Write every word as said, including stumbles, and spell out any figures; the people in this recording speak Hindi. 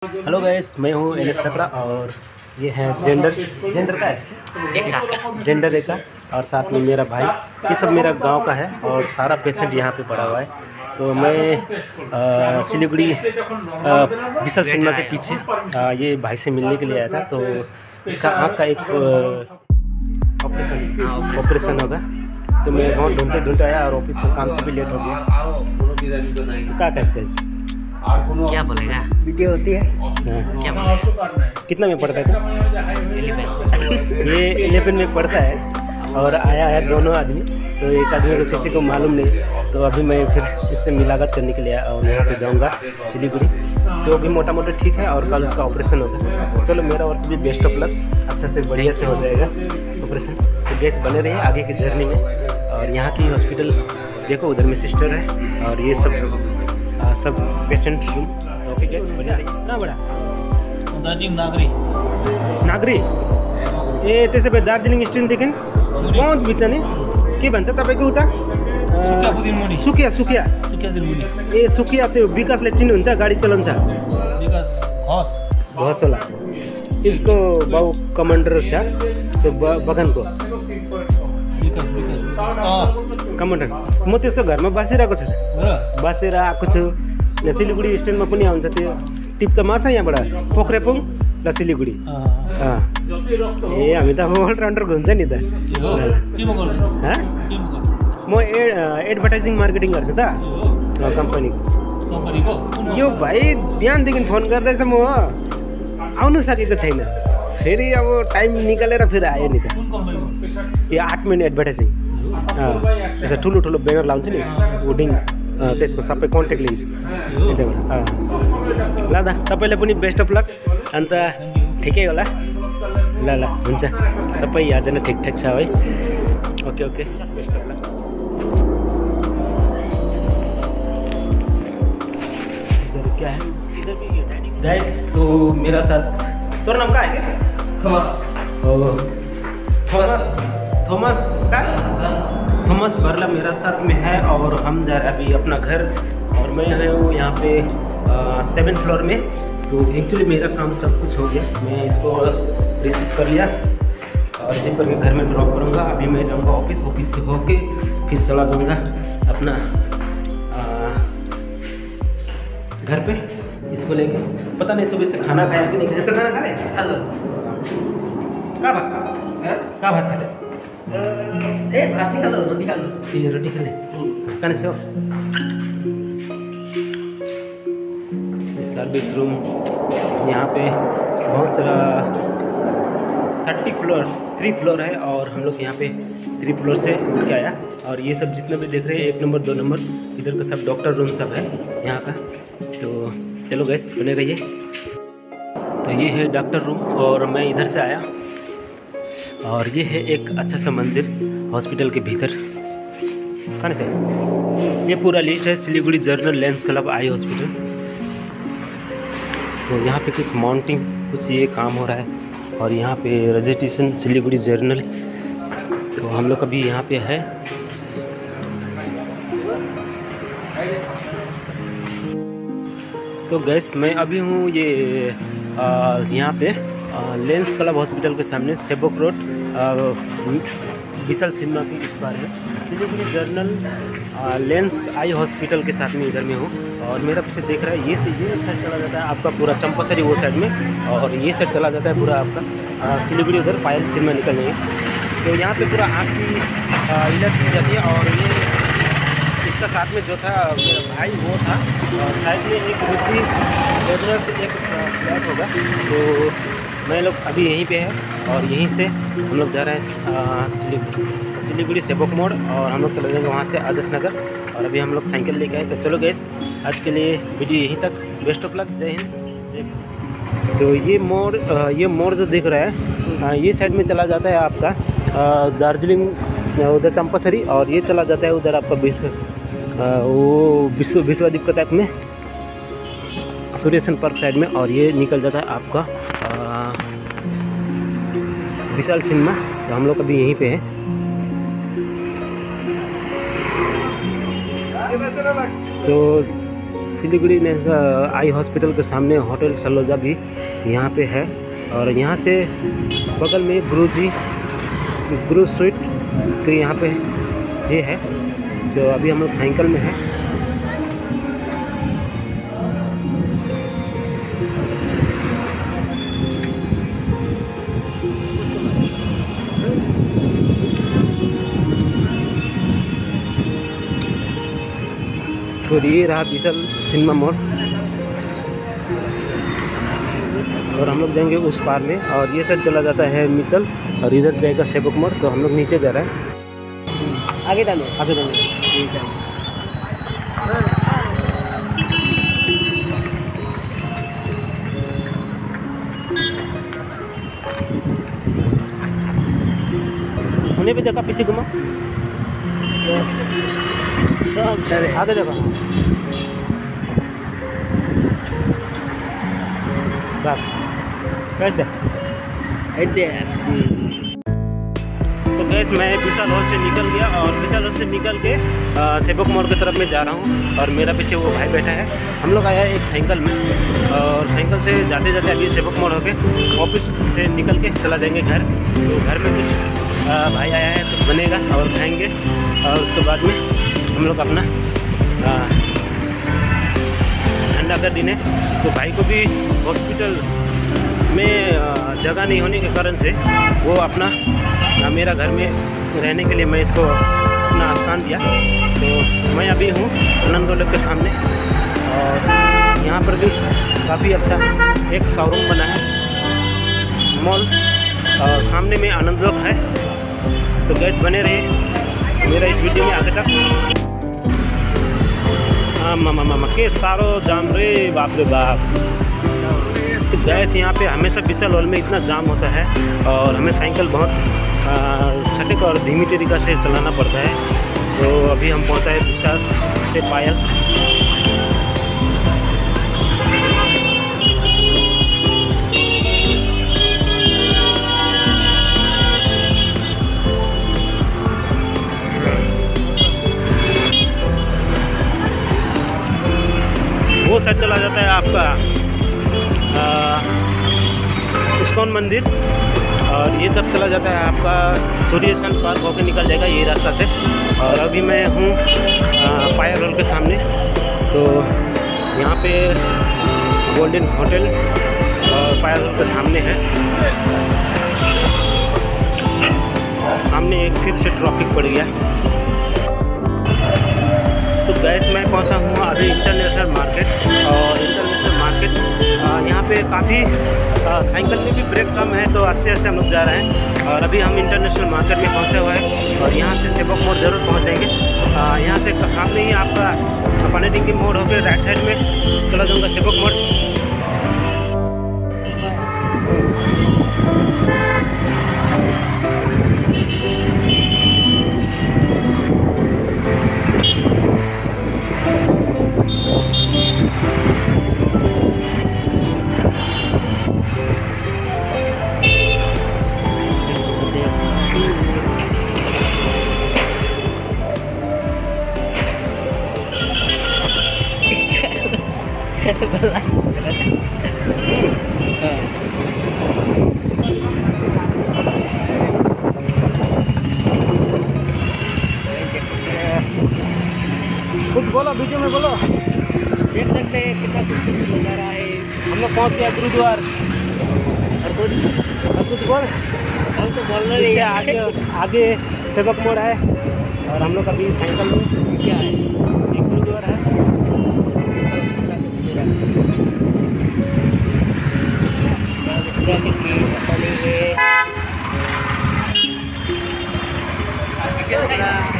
हेलो गाइस, मैं हूँ एन एस लकड़ा और ये है जेंडर जेंडर का है एका जेंडर एका और साथ में मेरा भाई। ये सब मेरा गांव का है और सारा पेशेंट यहाँ पे पड़ा हुआ है। तो मैं सिलीगुड़ी विशाल सिनेमा के पीछे आ, ये भाई से मिलने के लिए आया था। तो इसका आँख का एक ऑपरेशन ऑपरेशन होगा। तो मैं बहुत ढूंढते ढूंढते आया और ऑफिस का काम से भी लेट हो गया। तो क्या करते हैं, क्या बोलेगा, वीडियो होती है। हाँ। क्या बोलेगा? कितना में पढ़ता है? ये इलेवन में पढ़ता है और आया है दोनों आदमी। तो एक आदमी को किसी को मालूम नहीं, तो अभी मैं फिर इससे मुलाकात करने के लिए आया और यहाँ से जाऊँगा सिलीगुड़ी। तो अभी मोटा मोटा ठीक है और कल उसका ऑपरेशन होगा। चलो मेरा और से भी बेस्ट ऑफ लक, अच्छा से बढ़िया से हो जाएगा ऑपरेशन। तो गैस बने रहिए आगे की जर्नी में। और यहाँ की हॉस्पिटल देखो, उधर में सिस्टर है और ये सब आ, सब पेशेंट रूम। ओके गैस बने रहिए। कहाँ बड़ा नागरी नागरी ए त्यसो भए दार्जिलिङ स्टेसन देखि बहुत भित्र नि के भन्छ तपाईँको उता सुकिया सुकिया ए सुकिया त्यो विकासले चिन्नुहुन्छ, गाडी चलाउँछ घस होला। यसको बाउ कमान्डर छ त्यो बगानको कमान्डर। म त्यसको घरमा बसिरहेको छु, बसेर आएको छु। सिलीगुडी स्ट्यान्डमा पनि आउँछ त्यो टिप त मार्छ यहाँबाट पोखरेपुङ र सिलीगुडी। ए हामी त अलराउन्डर हुन्छ नि त। म एड एडभर्टाइजिङ मार्केटिङ गर्छु त कम्पनीको। यो भाइ बिहानदेखि फोन गर्दैछ, म आउनु सकेको छैन। फेरि अब टाइम निकालेर फेरि आयो नि त। यो आठ मिनट एडभर्टाइजिङ त्यसो ठुलो ठुलो ब्यानर लाउँछु नि, वुडिङ त्यसको सबै कन्ट्याक्ट लिन्छु यताबाट। ल दा तपाईँलाई पनि बेस्ट अफ लक। अन्त ठिकै होला, ल ल हुन्छ, सबै यहाँजना ठिकठाक छ है। Okay okay best of luck. क्या है गाइस, तो मेरा साथ तोरा नाम क्या है क्या? थॉमस थॉमस का थॉमस बरला मेरा साथ में है और हम जा रहे हैं अभी अपना घर। और मैं हूँ यहाँ पे सेवन फ्लोर में। तो एक्चुअली मेरा काम सब कुछ हो गया, मैं इसको रिसीव कर लिया और रिसीव करके घर में ड्रॉप करूँगा। अभी मैं जाऊँगा ऑफिस, ऑफिस से होके फिर चला जाऊँगा अपना आ, घर पे इसको लेके। पता नहीं सुबह से खाना खाया कि नहीं खाया। तो खाना खा ले क्या बात क्या बात खा ले? ए भात नहीं खाता, रोटी खा लो। ये रोटी खा ले कहाँ से हो? सर्विस रूम यहाँ पे बहुत सारा थर्टी फ्लोर थ्री फ्लोर है और हम लोग यहाँ पे थ्री फ्लोर से उठ के आया। और ये सब जितने भी देख रहे हैं एक नंबर दो नंबर इधर का सब डॉक्टर रूम सब है यहाँ का। तो चलो गैस बने रहिए। तो ये है डॉक्टर रूम और मैं इधर से आया। और ये है एक अच्छा सा मंदिर हॉस्पिटल के भीतर। कहाँ से ये पूरा लिस्ट है Siliguri general lions club eye hospital. तो यहाँ पे कुछ माउंटिंग कुछ ये काम हो रहा है और यहाँ पे रजिस्ट्रेशन सिलीगुड़ी जर्नल। तो हम लोग अभी यहाँ पे है। तो गैस मैं अभी हूँ ये यहाँ पे आ, लेंस क्लब हॉस्पिटल के सामने सेबोक रोड विशाल सिनेमा की इस बार में सिलीगुड़ी जर्नल आ, लेंस आई हॉस्पिटल के साथ में इधर में हूँ। और मेरा पीछे देख रहा है ये से ये साइड चला जाता है आपका पूरा चंपासरी वो साइड में, और ये साइड चला जाता है पूरा आपका सिलीगुड़ी उधर पायल सिनेमा निकलने है। तो यहाँ पे पूरा आँख की इलाज की जाती है। और ये इसका साथ में जो था मेरा भाई वो था और साइड में एक रुपी रेगुलर से एक फ्लैट होगा। तो मैं लोग अभी यहीं पे है और यहीं से हम लोग जा रहे हैं सिलीगुड़ी सिलीगुड़ी सेबोक मोड़ और हम लोग चले जाएंगे वहाँ से आदर्श नगर। और अभी हम लोग साइकिल लेके आए। तो चलो गैस आज के लिए वीडियो यहीं तक। बेस्ट ऑफ लक, जय हिंद जय। तो ये मोड़ ये मोड़ जो दिख रहा है ये साइड में चला जाता है आपका दार्जिलिंग उधर चंपासरी, और ये चला जाता है उधर आपका विश्व वो विश्व विश्वदीप के टाइप में सूर्यसन पार्क साइड में। और ये निकल जाता है आपका विशाल सिनेमा। तो हम लोग अभी यहीं पे हैं। तो सिलीगुड़ी ने आई हॉस्पिटल के सामने होटल सलोजा भी यहाँ पे है। और यहाँ से बगल में गुरु जी गुरु स्वीट तो यहाँ पे ये है। तो अभी हम लोग साइकिल में हैं। तो ये रहा विशाल सिनेमा मॉल और हम लोग जाएंगे उस पार में और ये सब चला जाता है मित्तल और इधर जाएगा सेवक मोड़। तो हम लोग नीचे जा रहे हैं। आगे डालो आगे डालो ठीक है। होने पे देखा पीछे घुमा आगे देखो तो गैस मैं विशाल हॉल से निकल गया और विशाल हॉल से निकल के सेवक मोड़ की तरफ में जा रहा हूँ और मेरा पीछे वो भाई बैठा है। हम लोग आया एक साइकिल में और साइकिल से जाते जाते अभी सेवक मोड़ होके ऑफिस से निकल के चला जाएंगे घर। तो घर में कुछ आ, भाई आया है तो बनेगा और खाएंगे और उसके बाद में हम लोग अपना ठंडा कर देने। तो भाई को भी हॉस्पिटल में जगह नहीं होने के कारण से वो अपना मेरा घर में रहने के लिए मैं इसको अपना स्थान दिया। तो मैं अभी हूँ आनंद दौलत के सामने और यहाँ पर भी काफ़ी अच्छा एक शोरूम बना है मॉल और सामने में आनंद दौलत है। तो गैस बने रहे मेरा इस वीडियो में आगे तक। हाँ मामा मामा के सारो जाम रे बाप रे बाप। तो गैस यहाँ पे हमेशा विशाल हॉल में इतना जाम होता है और हमें साइकिल बहुत सटीक और धीमी तरीक़ा से चलाना पड़ता है। तो अभी हम पहुँचा है विशाल से पायल। वो साइड चला जाता है आपका इस्कॉन मंदिर और ये सब चला जाता है आपका सूर्य सन पार्क होकर निकल जाएगा ये रास्ता से। और अभी मैं हूँ पायल रोड के सामने। तो यहाँ पे गोल्डन होटल और पायल रोड के सामने है। सामने एक फिर से ट्रैफिक पड़ गया। तो गैस मैं पहुंचा हूँ अभी इंटरनेशनल मार्केट और इंटरनेशनल मार्केट यहाँ पे काफ़ी साइकिल में भी ब्रेक कम है तो आस्ते आस्ते हम लोग जा रहे हैं। और अभी हम इंटरनेशनल मार्केट में पहुँचा हुआ है और यहाँ से सेवक मोड़ ज़रूर पहुँचेंगे। यहाँ से सामने ही आपका पानी टिंकी मोड़ होकर राइट साइड में चला जाऊँगा सेवक मोड़। कुछ बोलो वीडियो में बोलो। देख सकते हैं कितना खूबसूरत नज़ारा है। हम लोग पहुँच गया गुरुद्वार और कुछ और कुछ बोल हम तो बोल रहे हैं आगे आगे सेवक मोड़ है और हम लोग अभी साइकिल में क्या है एक गुरुद्वार है। कितना खूबसूरत है।